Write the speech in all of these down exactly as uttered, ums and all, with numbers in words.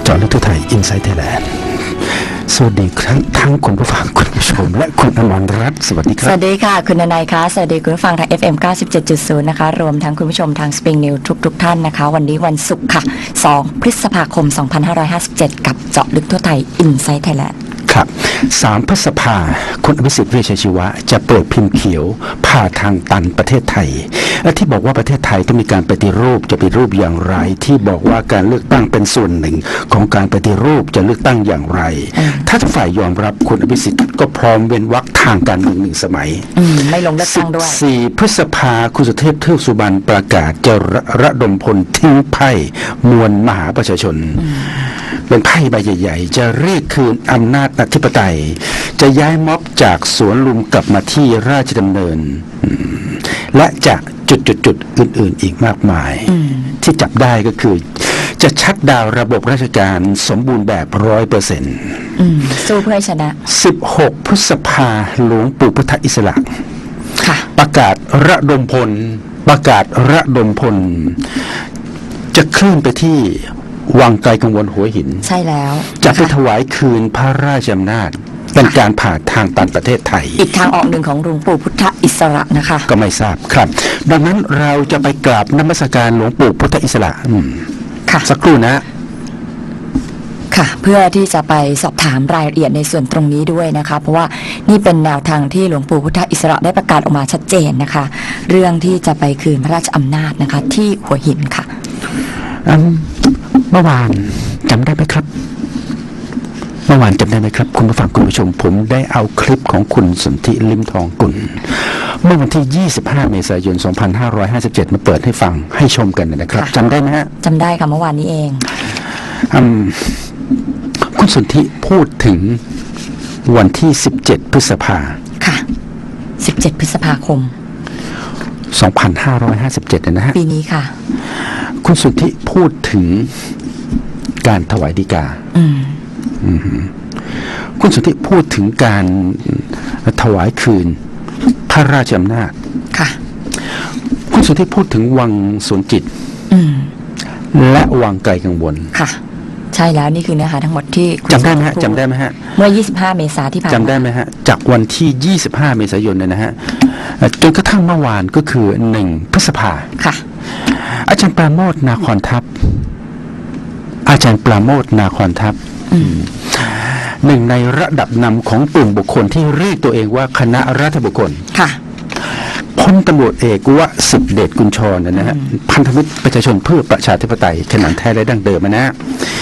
าะลึกทั่วไทยอินไซต์ไทยแลนด์สวัสดีทั้งทั้งคุณผู้ฟังคุณผู้ชมและคุณอมรรัตน์สวัสดีครับสวัสดีค่ะคุณนายคะสวัสดีคุณผู้ฟังทาง เอฟ เอ็ม เก้าสิบเจ็ดจุดศูนย์ นะคะรวมทั้งคุณผู้ชมทาง Spring News ทุกๆท่านนะคะวันนี้วันศุกร์ค่ะสองพฤษภาคมสองพันห้าร้อยห้าสิบเจ็ดกับเจาะลึกทั่วไทยอินไซต์ไทยแลนด์ครับสามพฤษภาคุณอภิสิทธิ์เวชชีวะจะเปิดพิมพ์เขียวผ่าทางตันประเทศไทยและที่บอกว่าประเทศไทยต้องมีการปฏิรูปจะปฏิรูปอย่างไรที่บอกว่าการเลือกตั้งเป็นส่วนหนึ่งของการปฏิรูปจะเลือกตั้งอย่างไรถ้าทุกฝ่ายยอมรับคุณอภิสิทธิ์ก็พร้อมเว้นวรรคทางการเมืองหนึ่งสมัยไม่ลงเลือกตั้งด้วยสี่พฤษภาคุณสุเทพเทือกสุบรรณประกาศจะระดมพลทิ้งไพ่มวลมหาประชาชนเป็นไพ่ใบใหญ่ๆจะเรียกคืนอำนาจอธิปไตยจะย้ายม็อบจากสวนลุมกลับมาที่ราชดำเนินและจะจุดๆๆอื่นๆอีกมากมายที่จับได้ก็คือจะชัดดาวระบบราชการสมบูรณ์แบบร้อยเปอร์เซ็นต์สู้เพื่อชนะสิบหกพฤษภาหลวงปู่พุทธอิสระประกาศระดมพลประกาศระดมพลจะเคลื่อนไปที่วังไกลกังวลหัวหินใช่แล้วจะไปถวายคืนพระราชอำนาจเป็นการผ่าทางตันประเทศไทยอีกทางออกหนึ่งของหลวงปู่พุทธอิสระนะคะก็ไม่ทราบครับดังนั้นเราจะไปกราบนมัสการหลวงปู่พุทธอิสระค่ะสักครู่นะค่ะเพื่อที่จะไปสอบถามรายละเอียดในส่วนตรงนี้ด้วยนะคะเพราะว่านี่เป็นแนวทางที่หลวงปู่พุทธอิสระได้ประกาศออกมาชัดเจนนะคะเรื่องที่จะไปคืนพระราชอำนาจนะคะที่หัวหินค่ะเมื่อวานจำได้ไหมครับเมื่อวานจำได้ไหมครับคุณผู้ฟังคุณผู้ชมผมได้เอาคลิปของคุณสนธิลิ้มทองกุลเมื่อวันที่ยี่สิบห้าเมษายนสองพันห้าร้อยห้าสิบเจ็ดมาเปิดให้ฟังให้ชมกันนะครับจำได้ไหมฮะจำได้ค่ะเมื่อวานนี้เองคุณสนธิพูดถึงวันที่สิบเจ็ดพฤษภาค่ะสิบเจ็ดพฤษภาคมสองพันห้าร้อยห้าสิบเจ็ดนะฮะปีนี้ค่ะคุณสนธิพูดถึงการถวายฎีกาคุณสนธิพูดถึงการถวายคืนพระราชอำนาจค่ะคุณสนธิพูดถึงวังสวนจิตและวังไกลกังวลค่ะใช่แล้วนี่คือเนื้อหาทั้งหมดที่จำได้ไหมฮะจำได้ไหมฮะเมื่อยี่สิบห้าเมษายนที่ผ่านมาจำได้ไหมฮะจากวันที่ยี่สิบห้าเมษายนเนี่ยนะฮะจนกระทั่งเมื่อวานก็คือหนึ่งพฤษภาค่ะอาจารย์ปราโมทนาคอนทัพอาจารย์ปราโมทนาคอนทัพหนึ่งในระดับนำของกลุ่มบุคคลที่เรียกตัวเองว่าคณะรัฐบุคคลค่ะพลตำรวจเอกวสิทธิเดชกุลชรนะฮะพันธมิตรประชาชนเพื่อประชาธิปไตยขนานแท้และดั้งเดิมนะ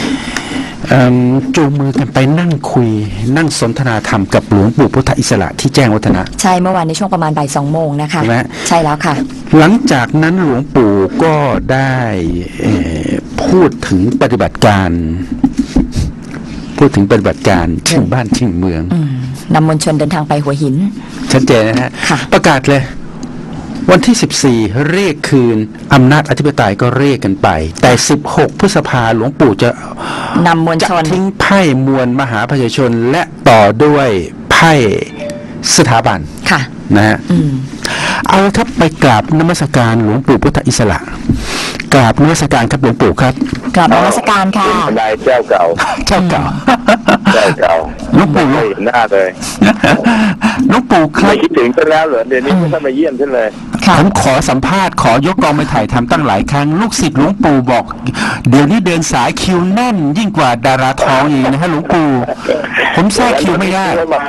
จูงมือกันไปนั่งคุยนั่งสนทนาธรรมกับหลวงปู่พุทธอิสระที่แจ้งวัฒนะใช่เมื่อวานในช่วงประมาณบ่ายสองโมงนะคะใช่แล้วค่ะหลังจากนั้นหลวงปู่ก็ได้พูดถึงปฏิบัติการพูดถึงปฏิบัติการชิงบ้านชิงเมืองนำมวลชนเดินทางไปหัวหินชัดเจนนะฮะประกาศเลยวันที่สิบสี่เรียกคืนอำนาจอธิปไตยก็เรียกกันไปแต่สิบหกพฤษภาหลวงปู่จะนำมวลชนทิ้งไพ่มวลมหาประชาชนและต่อด้วยไพ่สถาบันค่ะนะฮะเอาถ้าไปกราบนมัสการหลวงปู่พุทธอิสระกราบนมัสการครับหลวงปู่ครับกราบนมัสการค่ะนายเจ้าเก่าเจ้าเก่าเจ้าเก่าหลวงปู่ไม่เห็นหน้าเลยหลวงปู่ครับไม่คิดถึงกันแล้วเหรอเดี๋ยวนี้ไม่ต้องมาเยี่ยมฉันเลยผมขอสัมภาษณ์ขอยกกองไปถ่ายทำตั้งหลายครั้งลูกศิษย์หลวงปู่บอกเดี๋ยวนี้เดินสายคิวแน่นยิ่งกว่าดาราทองอีกนะฮะหลวงปู่ผมแทรกคิวไม่ได้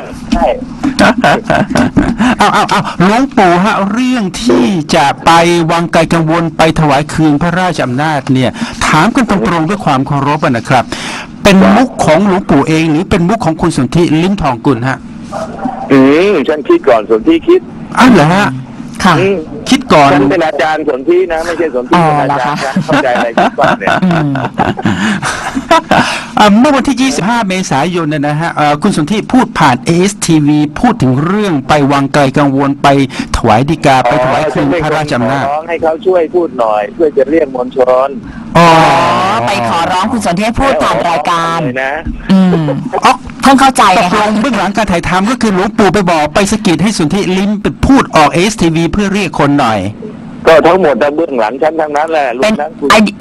เอาเอาเอาหลวงปู่ฮะเรื่องที่จะไปวังไกลกังวลไปถวายคืนพระราชอำนาจเนี่ยถามกันตรงๆด้วยความเคารพนะครับเป็นมุกของหลวงปู่เองหรือเป็นมุกของคุณสนธิลิ้มทองกุลฮะอืมฉันคิดก่อนสนธิคิดอ้าวเหรอฮะค่ะคิดก่อนฉันเป็นอาจารย์สนธินะไม่ใช่สนธิเป็นอาจารย์เข้าใจอะไรคิดก่อนเนี่ยเมื่อวันที่ยี่สิบห้าเมษายนเนี่ยนะฮะคุณสนธิพูดผ่าน เอ เอส ที วี พูดถึงเรื่องไปวังไกลกังวลไปถวายฎีกาไปถวายคืนพระราชอำนาจให้เขาช่วยพูดหน่อยเพื่อจะเรียกมวลชนอ๋อไปขอร้องคุณสนธิพูดผ่านรายการนะอืมอ๋อเพิ่งเข้าใจนะคะเบื้องหลังการถ่ายทำก็คือหลวงปู่ไปบอกไปสกิดให้สนธิลิ้มไปพูดออก เอ เอส ที วี เพื่อเรียกคนหน่อยก็ทั้งหมดทั้งเบื้องหลังชั้นทั้งนั้นแหละรวมทั้งคุณ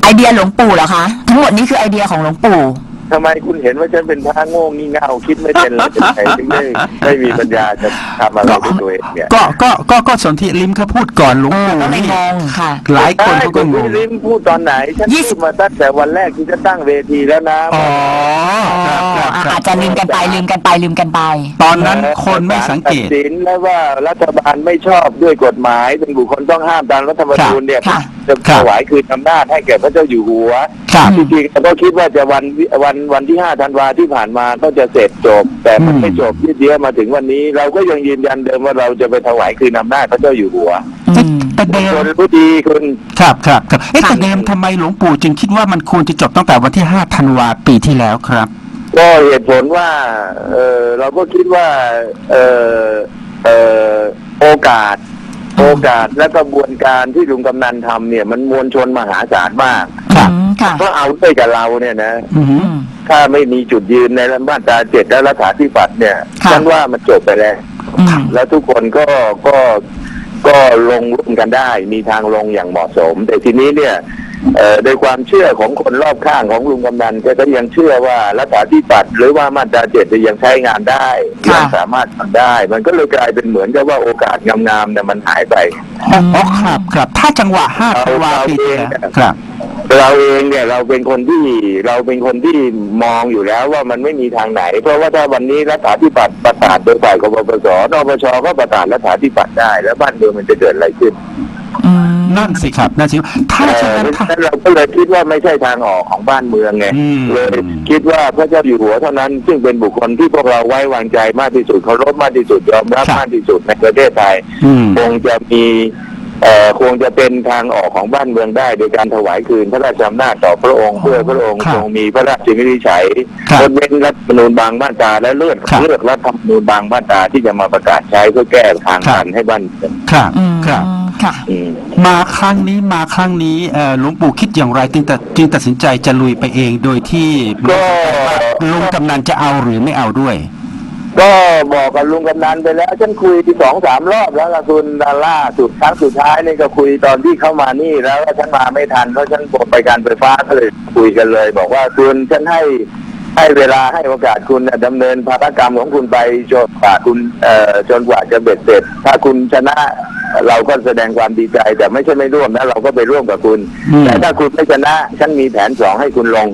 ไอเดียหลวงปู่เหรอคะทั้งหมดนี้คือไอเดียของหลวงปู่ทำไมคุณเห็นว่าฉันเป็นพระโง่งี่เง่าคิดไม่เป็นเลยเป็นใครที่ไม่ไม่มีปัญญาจะทำอะไรด้วยตัวเองเนี่ยก็ก็ก็ก็สนธิลิมเขาพูดก่อนหลวงปู่ก็ไม่งงค่ะหลายคนเขาก็งงลิมพูดตอนไหนฉันพูดมาตั้งแต่วันแรกที่จะตั้งเวทีแล้วนะอ๋ออาจจะลืมกันไปลืมกันไปลืมกันไปตอนนั้นคนไม่สังเกตตัดสินแล้วว่ารัฐบาลไม่ชอบด้วยกฎหมายเป็นบุคคลต้องห้ามตามรัฐธรรมนูญเนี่ยจะถวายคืนอำนาจให้แก่พระเจ้าอยู่หัวจริงๆเราก็คิดว่าจะวันวันวันที่ห้าธันวาที่ผ่านมาก็จะเสร็จจบแต่มันไม่จบยืดเยื้อมาถึงวันนี้เราก็ยังยืนยันเดิมว่าเราจะไปถวายคืนอำนาจพระเจ้าอยู่หัวแต่เดิมคนผู้ดีคุณครับครับครับเอ๊ะแต่เดิมทำไมหลวงปู่จึงคิดว่ามันควรจะจบตั้งแต่วันที่ห้าธันวาปีที่แล้วครับก็เหตุผลว่าเออเราก็คิดว่าเออเออโอกาสโอกาสและกระบวนการที่ลุงกำนันทำเนี่ยมันมวลชนมหาศาลมากก็เอาด้วยกับเราเนี่ยนะถ้าไม่มีจุดยืนในมาตราเจ็ดและรัฐาธิปัตย์เนี่ยฉันว่ามันจบไปแล้วแล้วทุกคนก็ก็ก็ลงร่วมกันได้มีทางลงอย่างเหมาะสมแต่ทีนี้เนี่ยโดยความเชื่อของคนรอบข้างของลุงกำนันก็ยังเชื่อว่ารัฐาธิปัตย์หรือว่ามาตราเจ็ดจะยังใช้งานได้ยังสามารถทำได้มันก็เลยกลายเป็นเหมือนกับว่าโอกาสงามๆเนี่ยมันหายไปอ๋อครับครับถ้าจังหวะห้าธันวาคมปีนี้ครับเราเองเนี่ยเราเป็นคนที่เราเป็นคนที่มองอยู่แล้วว่ามันไม่มีทางไหนเพราะว่าถ้าวันนี้รัฐาธิปัตย์ประกาศโดยฝ่ายกบพสนปชก็ประกาศรัฐาธิปัตย์ได้แล้วบ้านเมืองมันจะเกิดอะไรขึ้นนั่นสิครับนั่นสิถ้าฉะนั้นเราก็เลยคิดว่าไม่ใช่ทางออกของบ้านเมืองไงเลยคิดว่าพระเจ้าอยู่หัวเท่านั้นซึ่งเป็นบุคคลที่พวกเราไว้วางใจมากที่สุดเคารพมากที่สุดยอมรับมากที่สุดในประเทศไทยคงจะมีเอ่อคงจะเป็นทางออกของบ้านเมืองได้โดยการถวายคืนพระราชอำนาจต่อพระองค์เพื่อพระองค์ทรงมีพระราชวินิจฉัยลดเว้นรัฐธรรมนูญบางมาตราและเลื่อนเลือกรัฐธรรมนูญบางมาตราที่จะมาประกาศใช้เพื่อแก้ทางการให้บ้านเมืองครับครับมาครั้งนี้มาครั้งนี้หลวงปู่คิดอย่างไรจึงตัดจึงตัดสินใจจะลุยไปเองโดยที่ก็ลุงกำนันจะเอาหรือไม่เอาด้วยก็บอกกับลุงกำนันไปแล้วฉันคุยที่สองสามรอบแล้วกับคุณดาล่าสุดครั้งสุดท้ายนี่ก็คุยตอนที่เข้ามานี่แล้วฉันมาไม่ทันเพราะฉันปลดไปการไฟฟ้าก็เลยคุยกันเลยบอกว่าคุณฉันให้ให้เวลาให้โอกาสคุณดำเนินภารกรรมของคุณไปจนกว่าคุณเอ่อจนกว่าจะเบ็ดเสร็จถ้าคุณชนะเราก็แสดงความดีใจแต่ไม่ใช่ไม่ร่วมนะเราก็ไปร่วมกับคุณแต่ถ้าคุณไม่ชนะฉันมีแผนสองให้คุณลง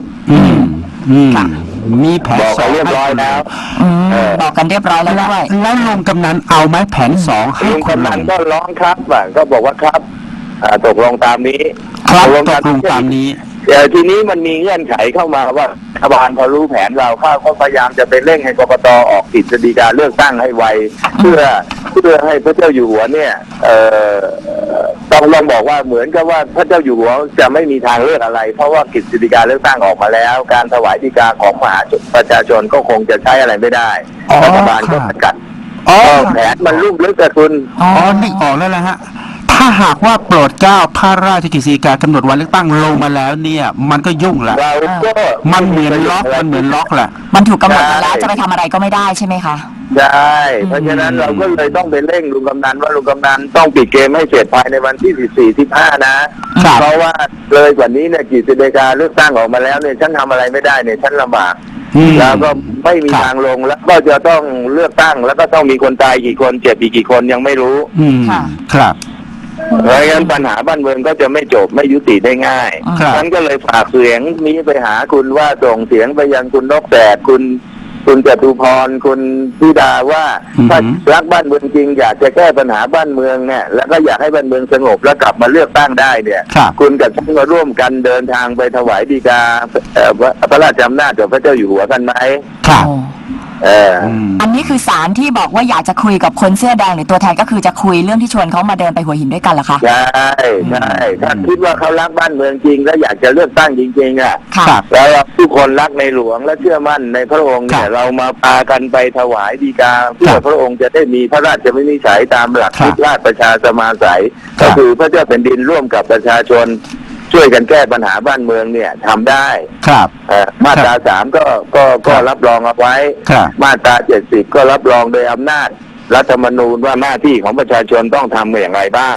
มีแผนบอกกันเรียบร้อยแล้วบอกกันเรียบร้อยแล้วด้วยแล้วลุงกำนันเอาไหมแผนสองให้ลุงกำนันก็ร้องครับก็บอกว่าครับตกลงตามนี้ครับตกลงตามนี้แต่ทีนี้มันมีเงื่อนไขเข้ามาว่ารัฐบาลพอรู้แผนเราเข้าก็พยายามจะไปเร่งให้กกต.ออกกฤษฎีกาเลือกตั้งให้ไวเพื่อเพื่อให้พระเจ้าอยู่หัวเนี่ยเอ่อต้องลองบอกว่าเหมือนกับว่าพระเจ้าอยู่หัวจะไม่มีทางเลือกอะไรเพราะว่ากฤษฎีกาเลือกตั้งออกมาแล้วการถวายฎีกาของมหาประชาชนก็คงจะใช้อะไรไม่ได้รัฐบาลก็สกัดแผนมันลุ่มลึกแต่คุณอ๋อนึกออกแล้วแหละฮะถ้าหากว่าโปรดเกล้าพระราชกฤษฎีกากำหนดวันเลือกตั้งลงมาแล้วเนี่ยมันก็ยุ่งละมันเหมือนล็อกมันเหมือนล็อกแหละมันถูกกำหนดมาแล้วจะไปทำอะไรก็ไม่ได้ใช่ไหมคะใช่เพราะฉะนั้นเราก็เลยต้องไปเร่งลุงกำนันว่าลุงกำนันต้องปิดเกมให้เสร็จภายในวันที่สิบสี่ สิบห้านะเพราะว่าเลยกว่านี้เนี่ยกฤษฎีกาเลือกตั้งออกมาแล้วเนี่ยฉันทำอะไรไม่ได้เนี่ยฉันลำบากแล้วก็ไม่มีทางลงแล้วก็จะต้องเลือกตั้งแล้วก็ต้องมีคนตายกี่คนเจ็บอีกกี่คนยังไม่รู้ครับเพราะงั้นปัญหาบ้านเมืองก็จะไม่จบไม่ยุติได้ง่ายฉันก็เลยฝากเสียงนี้ไปหาคุณว่าส่งเสียงไปยังคุณนกแสกคุณคุณจตุพรคุณพิดาว่าถ้ารักบ้านเมืองจริงอยากจะแก้ปัญหาบ้านเมืองเนี่ยแล้วก็อยากให้บ้านเมืองสงบแล้วกลับมาเลือกตั้งได้เนี่ยคุณกับฉันก็ร่วมกันเดินทางไปถวายฎีกาพระราชอำนาจกับพระเจ้าอยู่หัวกันไหมครับเอออันนี้คือสารที่บอกว่าอยากจะคุยกับคนเสื้อแดงหรือตัวแทนก็คือจะคุยเรื่องที่ชวนเขามาเดินไปหัวหินด้วยกันเหรอคะใช่ใช่ถ้าคิดว่าเขารักบ้านเมืองจริงแล้วอยากจะเลือกตั้งจริงๆอ่ะแล้วทุกคนรักในหลวงและเชื่อมั่นในพระองค์เนี่ยเรามาพากันไปถวายฎีกาเพื่อพระองค์จะได้มีพระราชวินิจฉัยตามหลักราชประชาสมาสัยก็คือพระเจ้าแผ่นดินร่วมกับประชาชนช่วยกันแก้ปัญหาบ้านเมืองเนี่ยทำได้ครับมาตราสามก็ก็ก็รับรองเอาไว้มาตราเจ็ดสิบก็รับรองโดยอำนาจรัฐธรรมนูญว่าหน้าที่ของประชาชนต้องทำอย่างไรบ้าง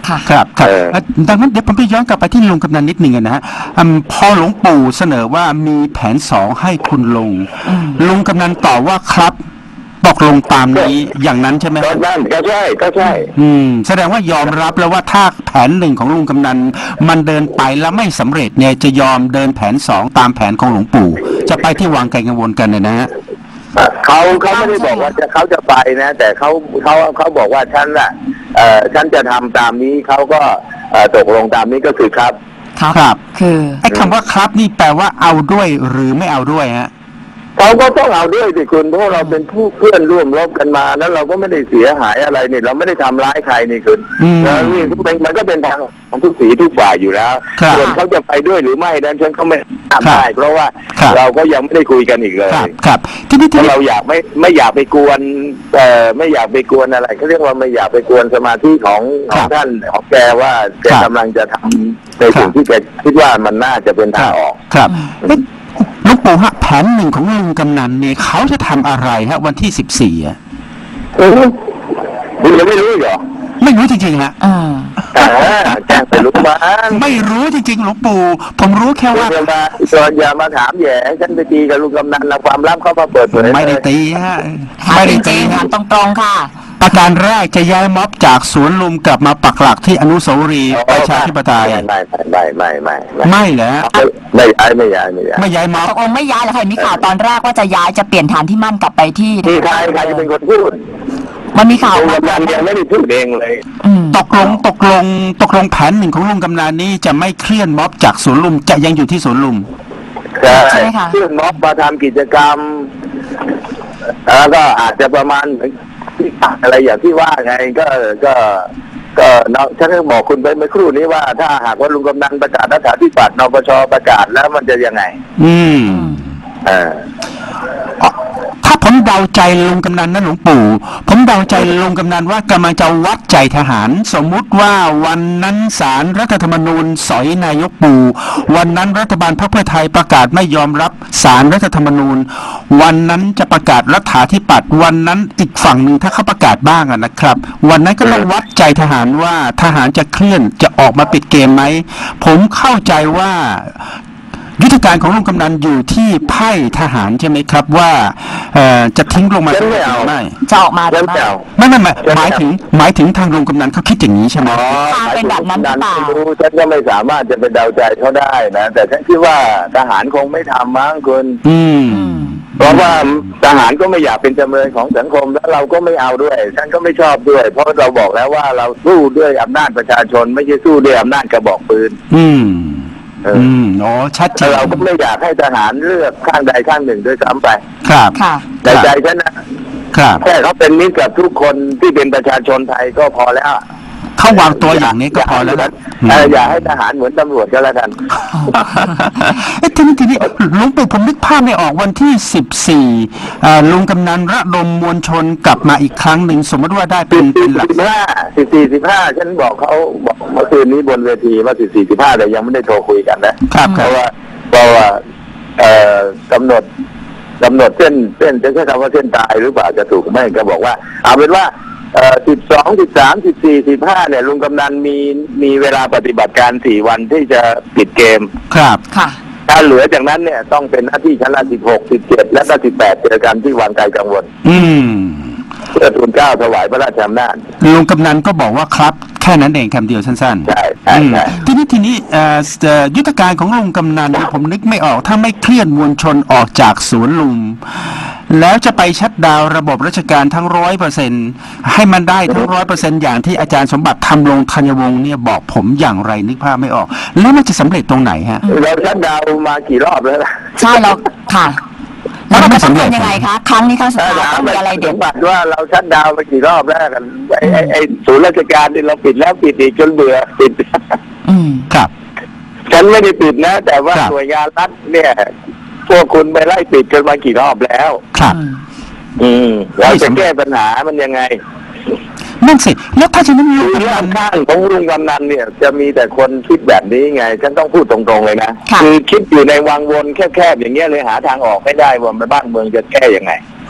ค่ะครับครับเออเอ่อดังนั้นเดี๋ยวผมไปย้อนกลับไปที่ลุงกำนันนิดหนึ่งนะฮะอืมพอหลวงปู่เสนอว่ามีแผนสองให้คุณลุงอืมลุงกำนันตอบว่าครับตกลงตามนี้อย่างนั้นใช่ไหมก็ฮะนั่นก็ใช่ก็ใช่อืมแสดงว่ายอมรับแล้วว่าถ้าแผนหนึ่งของลุงกำนันมันเดินไปแล้วไม่สำเร็จเนี่ยจะยอมเดินแผนสองตามแผนของหลวงปู่จะไปที่วางไกลกังวลกันเนี่ยนะฮะเขาเขาไม่ได้บอกว่าจะเขาจะไปนะ แต่เขาเขาเขาบอกว่าฉันน่ะเอ่อฉันจะทำตามนี้เขาก็เอ่อตกลงตามนี้ก็คือครับครับครับคือไอ้คำว่าครับนี่แปลว่าเอาด้วยหรือไม่เอาด้วยฮะเขาก็ต้องเอาด้วยสิคุณเพราะเราเป็นผู้เพื่อนร่วมรบกันมาแล้วเราก็ไม่ได้เสียหายอะไรนี่เราไม่ได้ทำร้ายใครนี่คุณอืมแล้วนี่มันก็เป็นทางของทุกสีทุกฝ่ายอยู่แล้วครับส่วนเขาจะไปด้วยหรือไม่นั้นฉันก็ไม่ทำได้ครับเพราะว่าครับเราก็ยังไม่ได้คุยกันอีกเลยครับครับที่นี่เพที่ราะนี่เราอยากไม่ไม่อยากไปกวนเอ่อไม่อยากไปกวนอะไรเขาเรียกว่าไม่อยากไปกวนสมาธิของของท่านของแกว่าแกกำลังจะทำในสิ่งที่แกคิดว่ามันน่าจะเป็นทางออกครับเอ๊ะหลวงปู่ฮะแผนหนึ่งของลุงกำนันเนี่ยเขาจะทำอะไรฮะวันที่สิบสี่อ่ะเออคุณยังไม่รู้อีกเหรอไม่รู้จริงๆฮะอ่าอ่าแจ้งไปรู้บ้างไม่รู้จริงๆหลวงปู่ผมรู้แค่คุณว่าอย่ามาอย่ามาถามแย่ให้ฉันไปตีกับลูกกำนันนะความลับเขามาเปิดเผยไม่ได้ตีฮะถามไม่จได้ริตีงๆฮะถามตรงๆค่ะประการแรกจะย้ายม็อบจากสวนลุมกลับมาปักหลักที่อนุสาวรีย์ประชาธิปไตยไม่ไม่ไม่ไม่ไม่ไม่เหรอฮะไม่ย้ายไม่ย้ายไม่ย้ายไม่ย้ายม็อบตกลงไม่ย้ายแล้วค่ะมีข่าวตอนแรกว่าจะย้ายจะเปลี่ยนฐานที่มั่นกลับไปที่ที่ใครใครจะเป็นคนพูดมันมีข่าวลูกว่ากำนันยังไม่ได้พูดเองเลยอืมตกลงตกลงตกลงแผนหนึ่งของลุงกำนันนี่จะไม่เคลื่อนม็อบจากสวนลุมจะยังอยู่ที่สวนลุมใช่เพื่อนม็อบมาทำกิจกรรมแล้วก็อาจจะประมาณที่อะไรอย่างที่ว่าไงก็ก็ก็เนาะฉันก็บอกคุณไปเมื่อครู่นี้ว่า ถ้าหากว่าลุงกำนันประกาศรัฐาธิปัตย์นปชประกาศแล้วมันจะยังไงอืมเออถ้าผมเดาใจลุงกำนันนะหลวงปู่ ผมเดาใจลุงกำนันว่ากำลังจะวัดใจทหาร สมมุติว่าวันนั้นศาลรัฐธรรมนูญสอยนายกปู่วันนั้นรัฐบาลพรรคเพื่อไทยประกาศไม่ยอมรับศาลรัฐธรรมนูญ วันนั้นจะประกาศรัฐาธิปัตย์วันนั้นอีกฝั่งหนึ่งถ้าเขาประกาศบ้างอะนะครับ วันนั้นก็ต้องวัดใจทหารว่าทหารจะเคลื่อนจะออกมาปิดเกมไหมผมเข้าใจว่ายุทธการของลุงกำนันอยู่ที่ไพ่ทหารใช่ไหมครับว่าเอ่อจะทิ้งลงมาฉันไม่เอาไม่จะออกมาหรืฉัอน ไม่ไม่เอาไม่ไม่ไม่หมายถึงหมายถึงทางลุงกำนันเขาคิดอย่างนี้ใช่ไหมอ๋อค่ะเป็นแบบนั้นหรือเปล่าไม่รู้ฉันก็ไม่สามารถจะไปเดาใจเขาได้นะแต่ฉันคิดว่าทหารคงไม่ทำมั้งคุณอืมอืมเพราะว่าทหารก็ไม่อยากเป็นจำเลยของสังคมแล้วเราก็ไม่เอาด้วยฉันก็ไม่ชอบด้วย เพราะเราบอกแล้วว่าเราสู้ด้วยอำนาจประชาชน ไม่ใช่สู้ด้วยอำนาจกระบอกปืนอืมเอออืมอ๋อชัดเจแต่นเราก็ไม่อยากให้ทหารเลือกข้างใดข้างหนึ่งด้วยซ้ำไปครับค่ะในใจฉันนะครับ แค่เขาเป็นมิตรกับทุกคนที่เป็นประชาชนไทยก็พอแล้วเขาวางตัวอย่างนี้ก็พอแล้วนะเอออย่าให้ทหารเหมือนตำรวจก็แล้วกันเอ๊ะทีนี้ทีนี้หลวงปู่ผมนึกภาพไม่ออกวันที่สิบสี่ลุงกำนันระดมมวลชนกลับมาอีกครั้งหนึ่งสมมติว่าได้เป็สินบเป็สี่นหลักสิบห้าสิบสี่สิบห้าฉันบอกเขาบอกเมื่อคืนนี้บนเวทีว่าสิบสี่สิบห้าแต่ยังไม่ได้โทรคุยกันนะครับคเพรับราะว่าเพราะว่าเอ่อกำหนดกำหนดเส้นเส้นจะใช้คำว่าเส้นตายหรือเปล่าจะถูกไหมก็บอกว่าเอาเป็นว่าเอ่อสิบสองสิบสามสิบสี่สิบห้าเนี่ยลุงกำนันมีมีเวลาปฏิบัติการสี่วันที่จะปิดเกมครับค่ะถ้าเหลือจากนั้นเนี่ยต้องเป็นหน้าที่ชั้นละสิบหกสิบเจ็ดและก็สิบแปดเจอกันที่วังไกลกังวลอืมเพื่อทูลเกล้าถวายพระราชอำนาจลุงกำนันก็บอกว่าครับแค่นั้นเองคำเดียวสั้นๆใช่ใช่อืมใช่ทีนี้ทีนี้เอ่อเอ่อยุทธการของลุงกำนันเนี่ยผมนึกไม่ออกถ้าไม่เคลื่อนมวลชนออกจากสวนลุม แล้วจะไปชัดดาวน์ระบบราชการทั้งร้อยเปอร์เซ็นให้มันได้ทั้งร้อยเปอร์เซ็นอย่างที่อาจารย์สมบัติทำลงธัญวงศ์เนี่ยบอกผมอย่างไรนึกภาพไม่ออก แล้วมันจะสำเร็จตรงไหนฮะเราชัดดาวน์มากี่รอบแล้วล่ะใช่แล้วค่ะ แล้วเราจะต้องทำยังไงคะ ครั้งนี้ครั้งสุดถ้าท้ายถามต้องมีอะไรเด็สดมบัติว่าเราชัดดาวน์มากี่รอบแล้วกันไอ้ไอ้ไอ้ศูนย์ราชการที่เราปิดแล้วปิดอีกจนเบื่อปิดอืมครับฉันไม่ได้ปิดนะ แต่ว่าครับหน่วยงานรัฐเนี่ย พวกคุณไปไล่ปิดกันมากี่รอบแล้วครับอืมอืมเราไม่จะสำเร็จแก้ปัญหามันยังไงนั่นสิแล้วถ้าฉะนั้นลุคืงอกำนัข้าน งข้างของลุงกำนันเนี่ย จะมีแต่คนคิดแบบนี้ไง ฉันต้องพูดตรงๆเลยนะค่ะคือคิดอยู่ในวังวนแคบๆอย่างเงี้ยเลยหาทางออกไม่ได้ว่าบ้านเมืองจะแก้ยังไง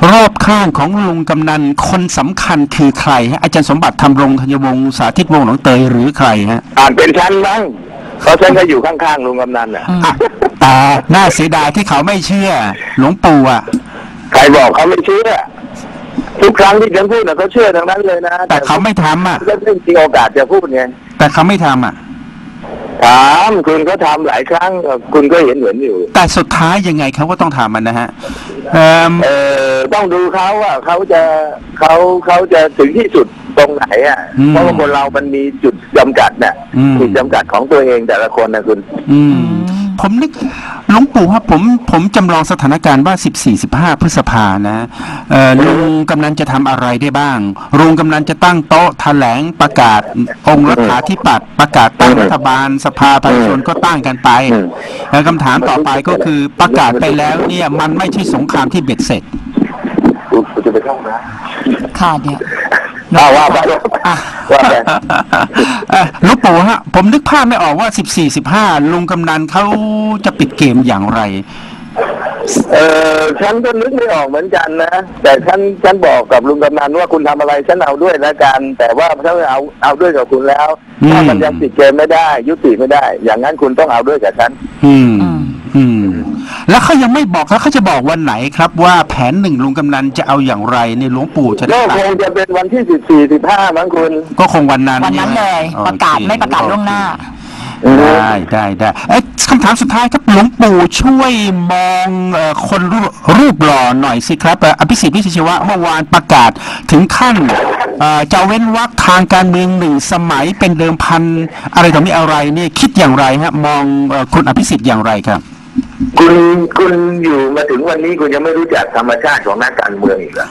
รอบข้างของลุงกำนันคนสำคัญคือใครฮะอาจารย์สมบัติธรรมรงธัญวงศ์สาธิตวงศ์หนองเตยหรือใครฮะอ่านเป็นชั้นบ้างเพราะฉันก็อยู่ข้างๆลุงกำนันอ่ะแต่น่าเสียดายที่เขาไม่เชื่อหลวงปู่อ่ะใครบอกเขาไม่เชื่อทุกครั้งที่ฉันพูดน่ะเขาเชื่อทั้งนั้นเลยนะแต่เขาไม่ทำอ่ะก็ไม่มีโอกาสจะพูดไงแต่เขาไม่ทำอ่ะถามคุณก็ทำหลายครั้งคุณก็เห็นเหมือนอยู่แต่สุดท้ายยังไงเขาก็ต้องทำมันนะฮะเออต้องดูเขาว่าเขาจะเขาเขาจะถึงที่สุดตรงไหนอ่ะเพราะว่าคนเรามันมีจุดจำกัดเนี่ยจุดจำกัดของตัวเองแต่ละคนนะคุณผมนึกหลวงปู่ครับผมผมจำลองสถานการณ์ว่าสิบสี่ สิบห้าพฤษภานะเอ่อลุงกำนันจะทำอะไรได้บ้างลุงกำนันจะตั้งโต๊ะแถลงประกาศองค์รัฐาธิปัตย์ประกาศตั้งรัฐบาลสภาประชาชนก็ตั้งกันไปแล้วคำถามต่อไปก็คือประกาศไปแล้วเนี่ยมันไม่ใช่สงครามที่เบ็ดเสร็จคุณจะไปเข้านะค่ะเนี่ยว่าว่าว่าว่าหลวงปู่ฮะผมนึกภาพไม่ออกว่าสิบสี่ สิบห้าลุงกำนันเขาจะปิดเกมอย่างไรเออฉันก็นึกไม่ออกเหมือนกันนะแต่ฉันฉันบอกกับลุงกำนันว่าคุณทำอะไรฉันเอาด้วยแล้วกันแต่ว่าถ้าเอาเอาด้วยกับคุณแล้วถ้ามันยังปิดเกมไม่ได้ยุติไม่ได้อย่างนั้นคุณต้องเอาด้วยกับฉันอืมอืมแล้วเขายังไม่บอกแล้วเขาจะบอกวันไหนครับว่าแผนหนึ่งลุงกำนันจะเอาอย่างไรในหลวงปู่จะก็คงจะเป็นวันที่สิบสี่ สิบห้ามั้งคุณก็คงวันนั้นวันนั้นเลยประกาศไม่ประกาศล่วงหน้าได้ได้ได้เอ๊ะคำถามสุดท้ายครับหลวงปู่ช่วยมองคนรูปรูปหล่อหน่อยสิครับอภิสิทธิ์วิชิตวะเมื่อวานประกาศถึงขั้นจะเว้นวรรคทางการเมืองหนึ่งสมัยเป็นเดิมพันอะไรต่อมีอะไรเนี่ยคิดอย่างไรฮะมองคุณอภิสิทธิ์อย่างไรครับคุณคุณอยู่มาถึงวันนี้คุณยังไม่รู้จักธรรมชาติของนักการเมืองอีกเหรอ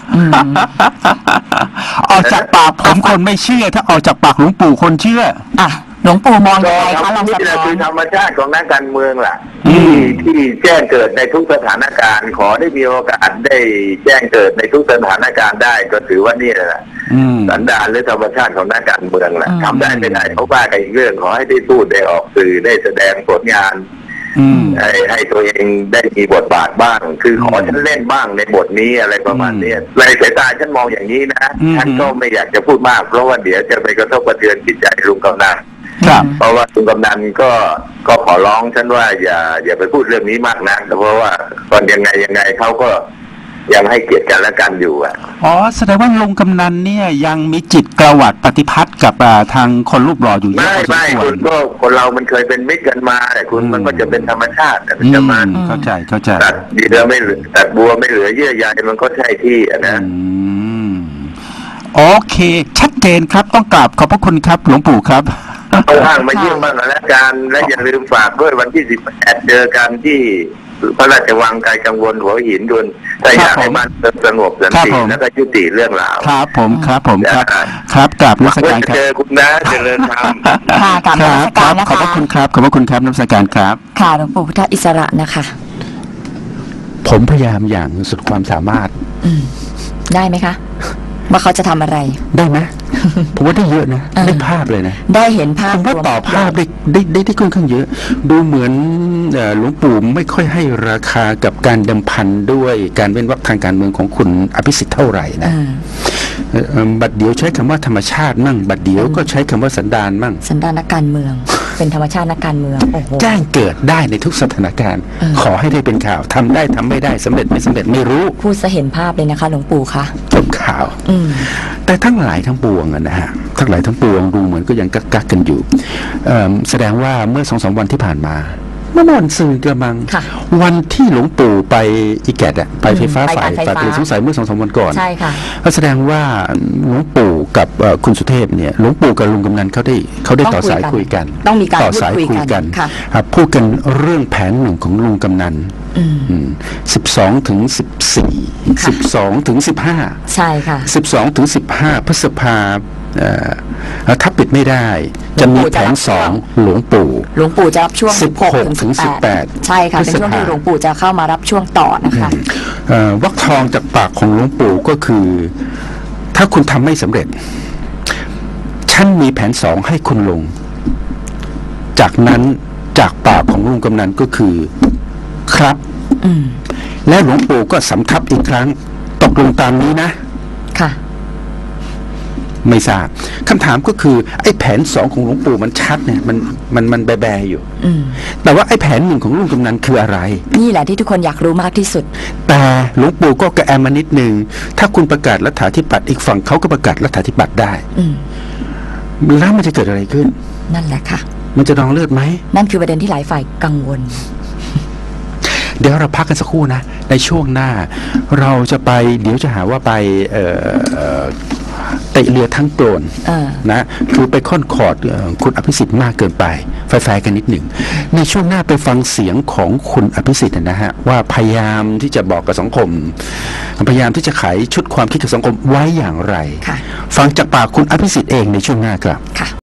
ออกจากปากผมคนไม่เชื่อถ้าออกจากปากหลวงปู่คนเชื่ออ่ะหลวงปู่มองยังไงคะลองสะท้อนคือธรรมชาติของนักการเมืองล่ะที่ที่แจ้งเกิดในทุกสถานการณ์ขอได้มีโอกาสได้แจ้งเกิดในทุกสถานการณ์ได้ก็ถือว่านี่แหละสันดานหรือธรรมชาติของนักการเมืองแหละทำได้ไม่ได้เขาว่ากันอีกเรื่องขอให้ได้พูดได้ออกสื่อได้แสดงผลงานให้ให้ตัวเองได้มีบทบาทบ้างคือขอฉันเล่นบ้างในบทนี้อะไรประมาณนี้ในสายตาฉันมองอย่างนี้นะฉันก็ไม่อยากจะพูดมากเพราะว่าเดี๋ยวจะไปกระทบกระเทือนจิตใจลุงกำนันเพราะว่าลุงกำนันก็ก็ขอร้องฉันว่าอย่าอย่าไปพูดเรื่องนี้มากนะเพราะว่าตอนยังไงยังไงเขาก็ยังให้เกียรติกันและกันอยู่อ่ะอ๋อแสดงว่าลุงกำนันเนี่ยยังมีจิตกระหวัดปฏิพัทธ์กับทางคนรูปหล่ออยู่เยอะไม่ไม่คุณก็คนเรามันเคยเป็นมิตรกันมาแต่คุณมันก็จะเป็นธรรมชาติแต่มันจะมาเข้าใจเข้าใจตัดดีเดือไม่เหลือตัดบัวไม่เหลือเยื่อใยมันก็ใช่ที่นะโอเคชัดเจนครับต้องกราบขอบพระคุณครับหลวงปู่ครับเอาว่างมาเยี่ยมบ้างแล้วกันและอย่าลืมฝากด้วยวันที่สิบแปดเจอกันที่พระราชวังไกลกังวลหัวหินดุลถ้าอยากให้มันสงบสันติแล้วก็ยุติเรื่องราวครับผมครับผมครับครับกราบนมัสการครับเจอคุณนะเจริญธรรมค่ะกราบนมัสการนะคะขอบพระคุณครับขอบพระคุณครับนมัสการครับค่ะหลวงปู่พุทธอิสระนะคะผมพยายามอย่างสุดความสามารถได้ไหมคะว่าเขาจะทำอะไรได้ไหมผมว่าได้เยอะนะได้ภาพเลยนะได้เห็นภาพผมว่าต่อภาพได้ได้ได้ได้ค่อนข้างเยอะดูเหมือนหลวงปู่ไม่ค่อยให้ราคากับการเดิมพันด้วยการเว้นวรรคทางการเมืองของคุณอภิสิทธิ์เท่าไหร่นะบัดเดียวใช้คำว่าธรรมชาติมั่งบัดเดียวก็ใช้คำว่าสันดานมั่งสันดานนักการเมืองเป็นธรรมชาตินักการเมืองโอ้โหแจ้งเกิดได้ในทุกสถานการณ์ขอให้ได้เป็นข่าวทำได้ทำไม่ได้สำเร็จไม่สำเร็จไม่รู้พูดจะเห็นภาพเลยนะคะหลวงปู่คะจบข่าวแต่ทั้งหลายทั้งปวงนะฮะทั้งหลายทั้งปวงดูเหมือนก็ยังกักกักกันอยู่แสดงว่าเมื่อสองสามวันที่ผ่านมาเมื่อวันสื่อกระมังวันที่หลวงปู่ไปอีแกดอะไปไฟฟ้าฝ่ายตัดเตือนสงสัยเมื่อสองสามวันก่อนใช่ค่ะก็แสดงว่าหลวงปู่กับคุณสุเทพเนี่ยหลวงปู่กับลุงกำนันเขาได้เขาได้ต่อสายคุยกันต้องมีการต่อสายคุยกันพูดกันเรื่องแผนหนึ่งของลุงกำนันสิบสองถึงสิบสี่สิบสองถึงสิบห้าใช่ค่ะสิบสองถึงสิบห้าพฤษภาถ้าปิดไม่ได้จะมีแผนสองหลวงปู่หลวงปู่จะรับช่วงสิบหกถึงสิบแปดใช่ค่ะเป็นช่วงที่หลวงปู่จะเข้ามารับช่วงต่อนะคะวรรคทองจากปากของหลวงปู่ก็คือถ้าคุณทำไม่สำเร็จฉันมีแผนสองให้คุณลงจากนั้นจากปากของลุงกำนันก็คือครับและหลวงปู่ก็สำทับอีกครั้งตกลงตามนี้นะค่ะไม่ทราบคำถามก็คือไอ้แผนสองของหลวงปู่มันชัดเนี่ยมันมันมันแบๆอยู่อืมแต่ว่าไอ้แผนหนึ่งของลุงกำนันคืออะไรนี่แหละที่ทุกคนอยากรู้มากที่สุดแต่หลวงปู่ก็กระแอมมานิดหนึ่งถ้าคุณประกาศรัฐาธิปัตย์อีกฝั่งเขาก็ประกาศรัฐาธิปัตย์ได้อืมแล้วมันจะเกิดอะไรขึ้นนั่นแหละค่ะมันจะนองเลือดไหมนั่นคือประเด็นที่หลายฝ่ายกังวลเดี๋ยวเราพักกันสักครู่นะในช่วงหน้า เราจะไปเดี๋ยวจะหาว่าไปเอ่อเตะเรือทั้งโกลนเออนะคือไปค่อนขอดเอ่อคุณอภิสิทธิ์มากเกินไปไฟๆกันนิดหนึ่งในช่วงหน้าไปฟังเสียงของคุณอภิสิทธิ์นะฮะว่าพยายามที่จะบอกกับสังคมพยายามที่จะไขชุดความคิดกับสังคมไว้อย่างไรค่ะฟังจากปากคุณอภิสิทธิ์เองในช่วงหน้าครับค่ะ